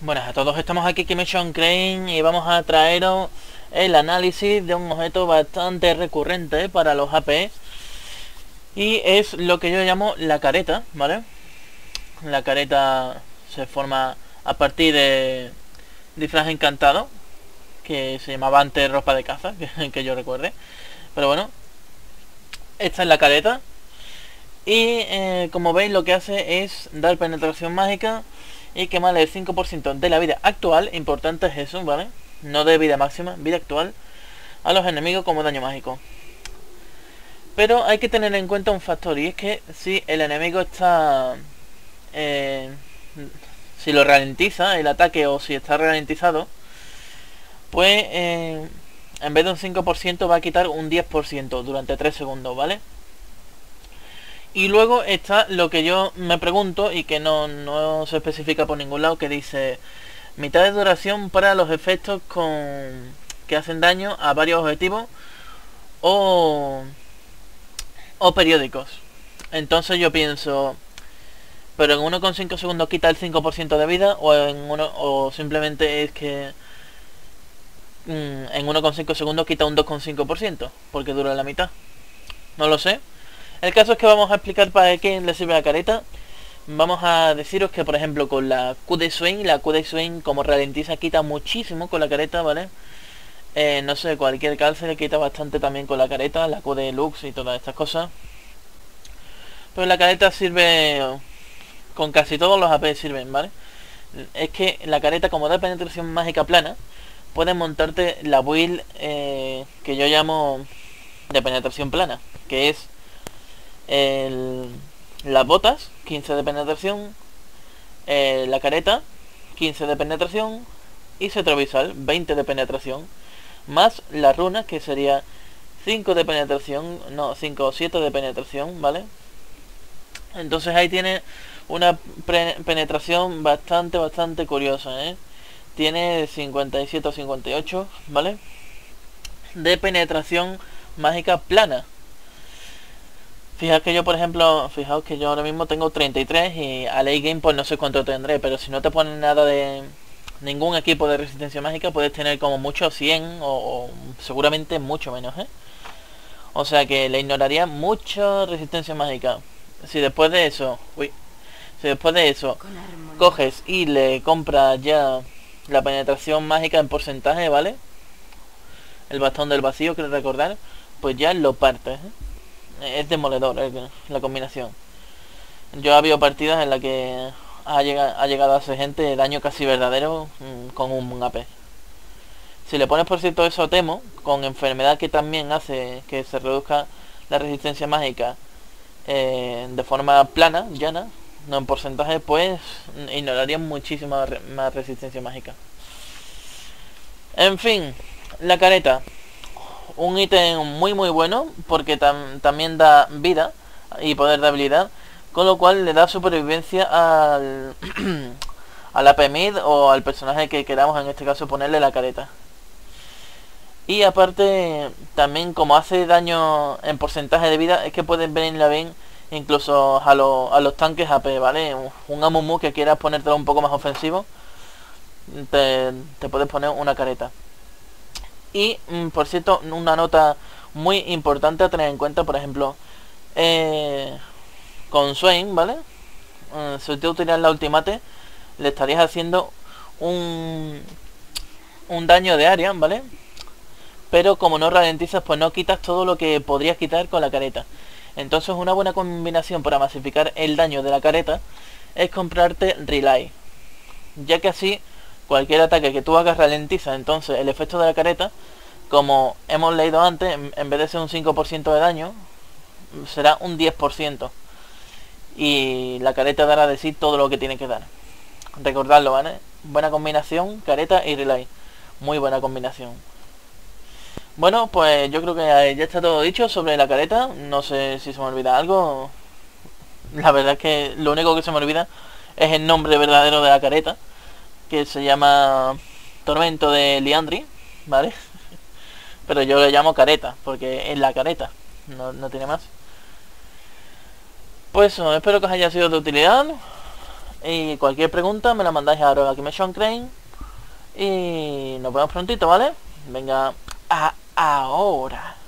Buenas a todos, estamos aquí Kimation Crane y vamos a traeros el análisis de un objeto bastante recurrente para los AP y es lo que yo llamo la careta, ¿vale? La careta se forma a partir de disfraz encantado, que se llamaba antes ropa de caza, que yo recuerde, pero bueno, esta es la careta y como veis lo que hace es dar penetración mágica y quemarle el 5% de la vida actual, importante es eso, ¿vale? No de vida máxima, vida actual, a los enemigos como daño mágico. Pero hay que tener en cuenta un factor, y es que si el enemigo está... si lo ralentiza el ataque o si está ralentizado, pues en vez de un 5% va a quitar un 10% durante 3 segundos, ¿vale? Y luego está lo que yo me pregunto y que no se especifica por ningún lado, que dice mitad de duración para los efectos que hacen daño a varios objetivos o periódicos. Entonces yo pienso, pero en 1,5 segundos quita el 5% de vida o simplemente es que en 1,5 segundos quita un 2,5% porque dura la mitad. No lo sé. El caso es que vamos a explicar para qué le sirve la careta. Vamos a deciros que, por ejemplo, con la Q de Swing, como ralentiza, quita muchísimo con la careta, ¿vale? No sé, cualquier calce le quita bastante también con la careta, la Q de Lux y todas estas cosas. Pero la careta sirve, con casi todos los AP sirven, ¿vale? Es que la careta, como da penetración mágica plana, puedes montarte la build que yo llamo de penetración plana, que es las botas, 15 de penetración, la careta, 15 de penetración, y cetrovisual, 20 de penetración, más las runas, que sería 5 de penetración, no, 5 o 7 de penetración, ¿vale? Entonces ahí tiene una penetración bastante curiosa, ¿eh? Tiene 57 o 58, ¿vale? De penetración mágica plana. Fijaos que yo, por ejemplo, fijaos que yo ahora mismo tengo 33 y a late game pues no sé cuánto tendré, pero si no te ponen nada de ningún equipo de resistencia mágica puedes tener como mucho 100 o seguramente mucho menos, ¿eh? O sea que le ignoraría mucha resistencia mágica. Si después de eso, si después de eso coges y le compras ya la penetración mágica en porcentaje, ¿vale? El bastón del vacío, quiero recordar, pues ya lo partes, ¿eh? Es demoledor la combinación. Yo he habido partidas en las que ha llegado a hacer gente daño casi verdadero con un AP. Si le pones por cierto eso Temo, con enfermedad que también hace que se reduzca la resistencia mágica de forma plana, llana, no en porcentaje, pues ignoraría muchísima más resistencia mágica. En fin, la careta. Un ítem muy bueno porque también da vida y poder de habilidad, con lo cual le da supervivencia al al AP mid o al personaje que queramos, en este caso ponerle la careta. Y aparte también, como hace daño en porcentaje de vida, es que pueden venirle bien incluso a los tanques AP, ¿vale? Un Amumu que quieras ponértelo un poco más ofensivo, te puedes poner una careta. Y por cierto, una nota muy importante a tener en cuenta, por ejemplo, con Swain, ¿vale? Si te utilizas la ultimate, le estarías haciendo un daño de área, ¿vale? Pero como no ralentizas, pues no quitas todo lo que podrías quitar con la careta. Entonces una buena combinación para masificar el daño de la careta es comprarte Relay, ya que así cualquier ataque que tú hagas ralentiza. Entonces el efecto de la careta, como hemos leído antes, en vez de ser un 5% de daño, será un 10%. Y la careta dará de sí todo lo que tiene que dar. Recordadlo, ¿vale? Buena combinación, careta y relay. Muy buena combinación. Bueno, pues yo creo que ya está todo dicho sobre la careta. No sé si se me olvida algo. La verdad es que lo único que se me olvida es el nombre verdadero de la careta, que se llama Tormento de Liandry, ¿vale? Pero yo le llamo careta, porque es la careta, no tiene más. Pues eso, espero que os haya sido de utilidad. Y cualquier pregunta me la mandáis a @KimeSeanCrane. Y nos vemos prontito, ¿vale? Venga, ahora.